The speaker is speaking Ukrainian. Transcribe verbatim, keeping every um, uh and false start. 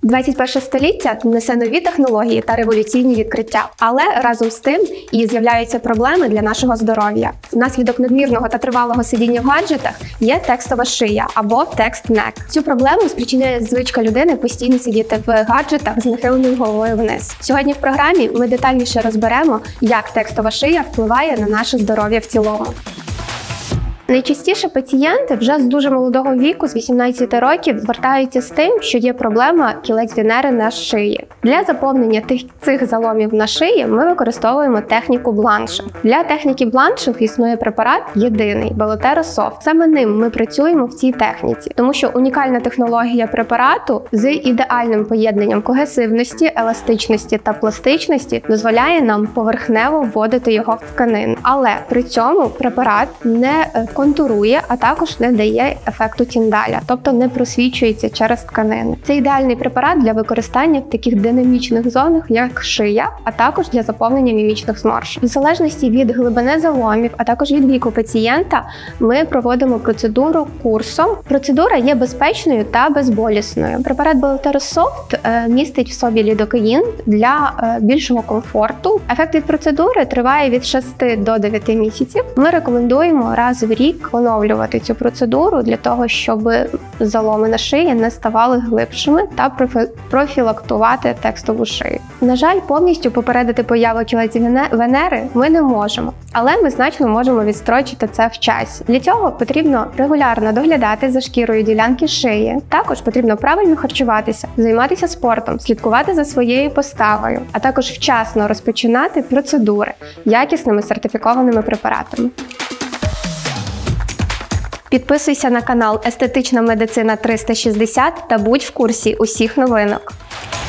двадцять перше століття несе нові технології та революційні відкриття, але разом з тим і з'являються проблеми для нашого здоров'я. Внаслідок надмірного та тривалого сидіння в гаджетах є текстова шия або текст-нек. Цю проблему спричиняє звичка людини постійно сидіти в гаджетах з нахиленою головою вниз. Сьогодні в програмі ми детальніше розберемо, як текстова шия впливає на наше здоров'я в цілому. Найчастіше пацієнти вже з дуже молодого віку, з вісімнадцяти років, звертаються з тим, що є проблема кілець Венери на шиї. Для заповнення тих, цих заломів на шиї ми використовуємо техніку бланшинг. Для техніки бланшинг існує препарат єдиний – Belotera Soft. Саме ним ми працюємо в цій техніці, тому що унікальна технологія препарату з ідеальним поєднанням когесивності, еластичності та пластичності дозволяє нам поверхнево вводити його в тканину. Але при цьому препарат не контурує, а також не дає ефекту тіндаля, тобто не просвічується через тканини. Це ідеальний препарат для використання в таких динамічних зонах, як шия, а також для заповнення мімічних зморшок. В залежності від глибини заломів, а також від віку пацієнта, ми проводимо процедуру курсом. Процедура є безпечною та безболісною. Препарат Belotera Soft містить в собі лідокаїн для більшого комфорту. Ефект від процедури триває від шести до дев'яти місяців. Ми рекомендуємо раз в рік оновлювати цю процедуру для того, щоб заломи на шиї не ставали глибшими та профілактувати текстову шию. На жаль, повністю попередити появу кілець Венери ми не можемо, але ми значно можемо відстрочити це в часі. Для цього потрібно регулярно доглядати за шкірою ділянки шиї. Також потрібно правильно харчуватися, займатися спортом, слідкувати за своєю поставою, а також вчасно розпочинати процедури якісними сертифікованими препаратами. Підписуйся на канал Естетична медицина триста шістдесят та будь в курсі усіх новинок.